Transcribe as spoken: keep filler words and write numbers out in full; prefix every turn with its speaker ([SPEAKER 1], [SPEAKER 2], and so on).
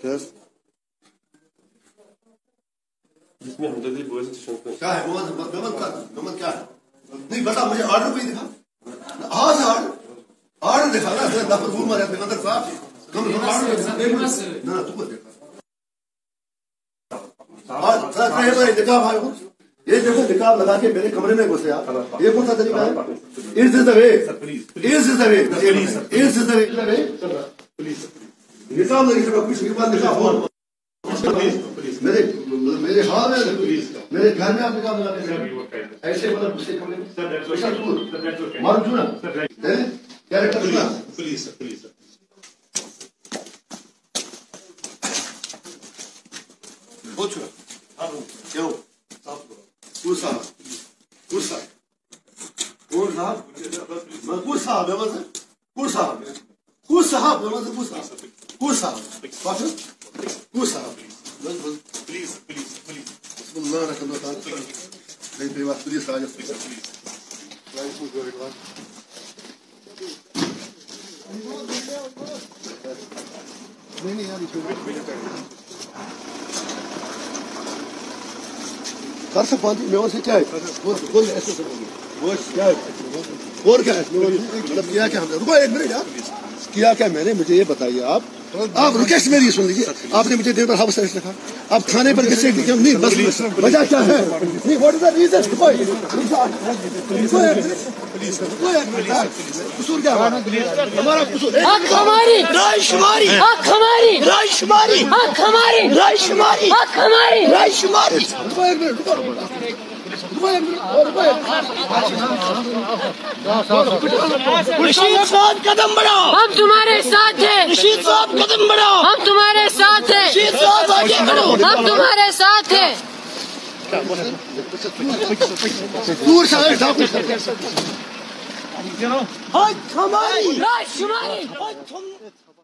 [SPEAKER 1] जिसमें हमदर्दी बोझ
[SPEAKER 2] क्या है मोहम्मद मोहम्मद का मोहम्मद क्या है नहीं बता मुझे ऑर्डर कोई दिखा हाँ से ऑर्डर ऑर्डर दिखा ना दफा रूम में रहते अंदर साहब तुम ऑर्डर ना तू को देखा हाँ सर कहे भाई दिखा भाई को ये देखो निकाब लगा के मेरे कमरे में घुसे आप ये कौन सा तरीका है इस is the way this is the way this is the way please निकाब लगी सब कुछ के बाद निकाब हो मेरे मेरे हाथ में मेरे घर में आप निकाब लगाते हैं ऐसे मतलब उसके कमरे में सर मालूम क्यों ना कैरेक्टर सुना प्लीज प्लीज बहुत छुआ क्यों कौन साहब कौन साहब कौन साहब मैं कौन साहब है मतलब कौन साहब कौन साहब है मतलब कौन साहब कौन साहब पास कौन साहब प्लीज प्लीज प्लीज अल्लाह रखना था नहीं तेरी बात प्लीज आ जा प्लीज प्लीज नहीं नहीं यार कर सकता हूँ मैं से क्या है बोल ऐसे वो क्या है और क्या है मतलब किया क्या हमने रुको एक मिनट यार किया क्या मैंने मुझे ये बताइए आप आप रिक्वेस्ट मेरी सुन लीजिए आपने मुझे दिन भर हाउस अरेस्ट रखा अब खाने पर कैसे नहीं बस वजह क्या है नहीं व्हाट इज द रीजन कसूर क्या हमारा कसूर
[SPEAKER 3] हक हमारी रायशुमारी हक हमारी रायशुमारी हक हमारी रायशुमारी हक हमारी रायशुमारी रशीद साहब कदम बढ़ाओ हम तुम्हारे साथ हैं रशीद साहब कदम बढ़ाओ हम तुम्हारे साथ हैं रशीद साहब आगे बढ़ो हम तुम्हारे साथ हैं दूर से हक हमारी रायशुमारी